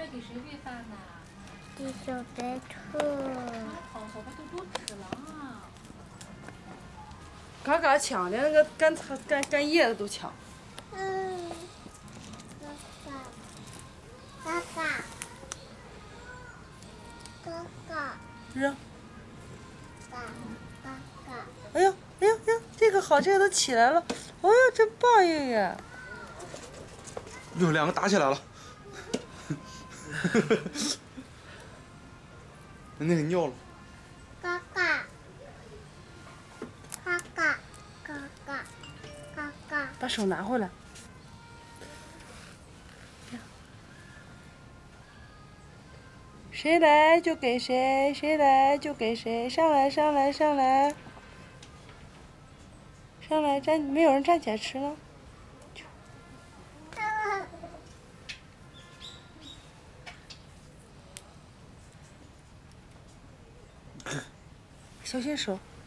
给谁喂饭呢？ 给小白兔。 好，小白兔多吃了啊。 嘎嘎抢的那个干叶子都抢。 嗯，嘎嘎，嘎嘎， 是。 嘎嘎嘎。 哎呀哎呀呀，这个好，这个都起来了。哎呀，真棒呀！ 哟，两个打起来了。那个尿了。 嘎嘎，嘎嘎，嘎嘎，嘎嘎。 把手拿回来。谁来就给谁，谁来就给谁，上来上来上来，上来站，没有人站起来吃了。小心手。